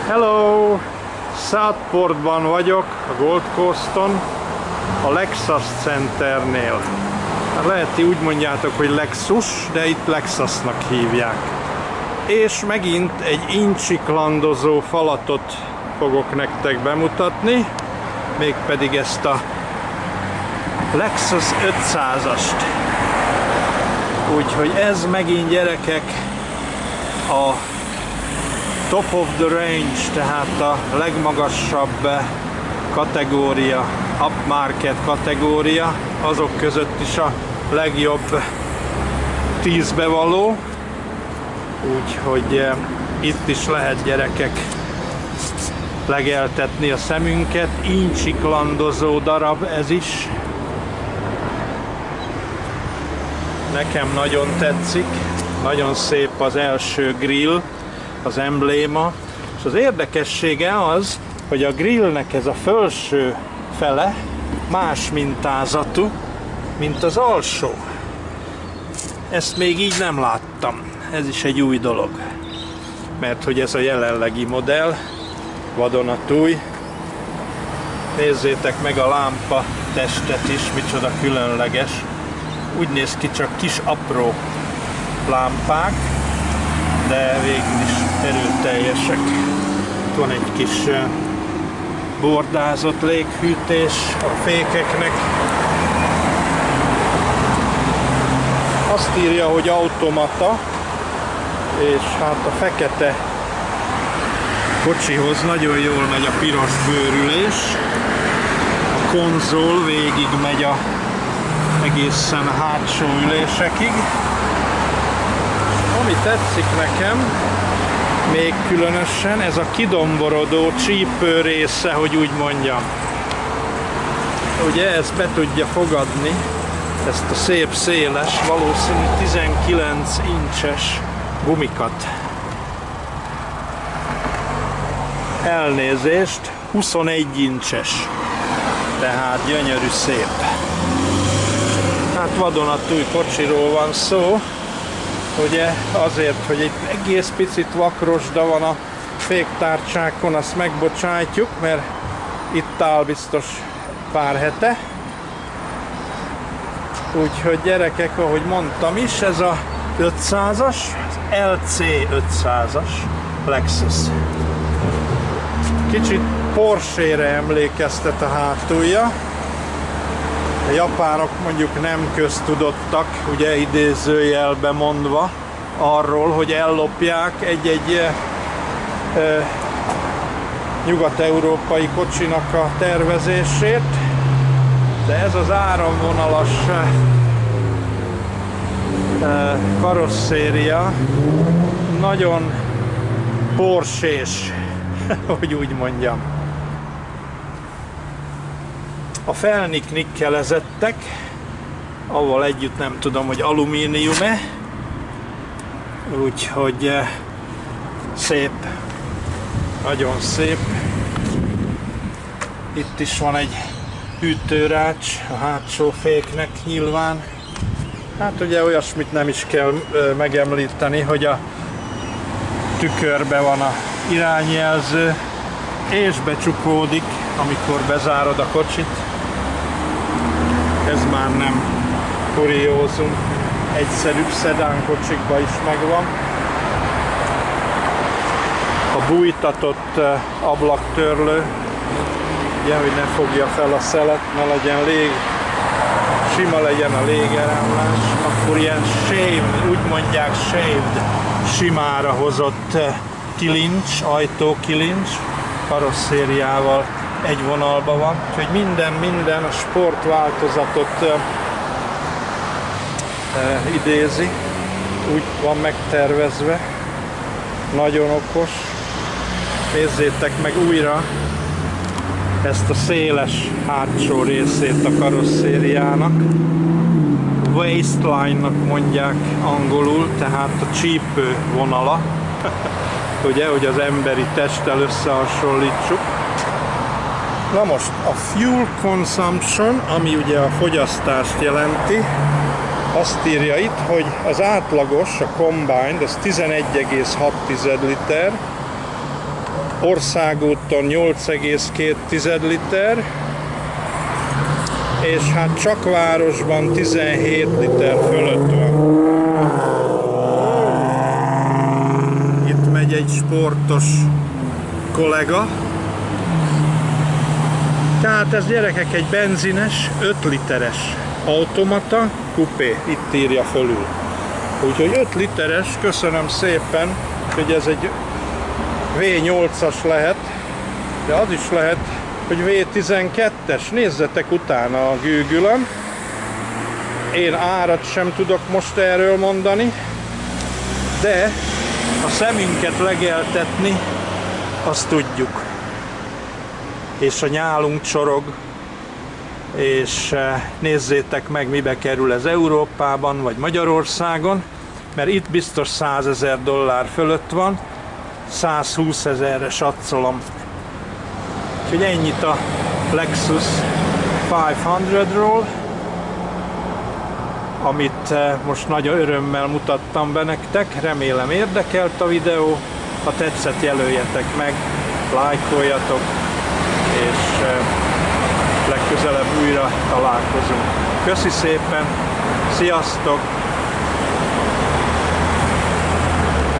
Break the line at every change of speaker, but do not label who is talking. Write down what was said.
Hello! Southportban vagyok, a Gold Coaston, a Lexus Centernél. Lehet, hogy úgy mondjátok, hogy Lexus, de itt Lexusnak hívják. És megint egy incsiklandozó falatot fogok nektek bemutatni, mégpedig ezt a Lexus 500-ast. Úgyhogy ez megint, gyerekek, a top of the range, tehát a legmagasabb kategória, upmarket kategória, azok között is a legjobb 10-be való. Úgyhogy itt is lehet, gyerekek, legeltetni a szemünket. Incsiklandozó darab ez is. Nekem nagyon tetszik, nagyon szép az első grill, az embléma, és az érdekessége az, hogy a grillnek ez a felső fele más mintázatú, mint az alsó. Ezt még így nem láttam. Ez is egy új dolog, mert hogy ez a jelenlegi modell, vadonatúj. Nézzétek meg a lámpa testet is, micsoda különleges. Úgy néz ki, csak kis apró lámpák, de végül is erőteljesek. Itt van egy kis bordázott léghűtés a fékeknek. Azt írja, hogy automata, és hát a fekete kocsihoz nagyon jól megy a piros bőrülés. A konzol végig megy egészen a hátsó ülésekig. Ami tetszik nekem még különösen, ez a kidomborodó csípő része, hogy úgy mondjam. Ugye ez be tudja fogadni ezt a szép széles, valószínű 19 incses gumikat. Elnézést, 21 incses. Tehát gyönyörű, szép. Hát vadonatúj kocsiról van szó. Ugye azért, hogy egy egész picit vakrosda van a féktárcsákon, azt megbocsájtjuk, mert itt áll biztos pár hete. Úgyhogy gyerekek, ahogy mondtam is, ez a 500-as, LC 500-as Lexus. Kicsit Porsche-re emlékeztet a hátulja. A japánok mondjuk nem köztudottak, ugye idézőjelbe mondva, arról, hogy ellopják egy-egy nyugat-európai kocsinak a tervezését, de ez az áramvonalas karosszéria nagyon Porsche-s, hogy úgy mondjam. A felnik nikkelezettek, avval együtt nem tudom, hogy alumínium-e, úgyhogy szép, nagyon szép. Itt is van egy hűtőrács a hátsó féknek nyilván. Hát ugye olyasmit nem is kell megemlíteni, hogy a tükörben van a irányjelző, és becsukódik, amikor bezárod a kocsit. Ez már nem kuriózum, egyszerűbb szedánkocsikban is megvan. A bújtatott ablaktörlő, ugye, hogy ne fogja fel a szelet, ne legyen sima legyen a légerámlás, akkor ilyen shaved, úgy mondják shaved, simára hozott kilincs, ajtókilincs, karosszériával egy vonalban van, úgyhogy minden a sportváltozatot idézi, úgy van megtervezve, nagyon okos. Nézzétek meg újra ezt a széles hátsó részét a karosszériának. Waistline-nak mondják angolul, tehát a csípő vonala, ugye, hogy az emberi testtel összehasonlítsuk. Na most a fuel consumption, ami ugye a fogyasztást jelenti, azt írja itt, hogy az átlagos, a combined, az 11,6 liter, országúton 8,2 liter, és hát csak városban 17 liter fölött van. Itt megy egy sportos kollega. Tehát ez, gyerekek, egy benzines, 5 literes automata kupé, itt írja fölül. Úgyhogy 5 literes, köszönöm szépen, hogy ez egy V8-as lehet, de az is lehet, hogy V12-es, nézzetek utána a Google-on. Én árat sem tudok most erről mondani, de a szemünket legeltetni, azt tudjuk. És a nyálunk csorog, és nézzétek meg, mibe kerül ez Európában, vagy Magyarországon, mert itt biztos 100 000 dollár fölött van, 120 000-re satszolom. Úgyhogy ennyit a Lexus 500-ról, amit most nagyon örömmel mutattam be nektek. Remélem érdekelt a videó, ha tetszett, jelöljetek meg, lájkoljatok, és legközelebb újra találkozunk. Köszi szépen, sziasztok!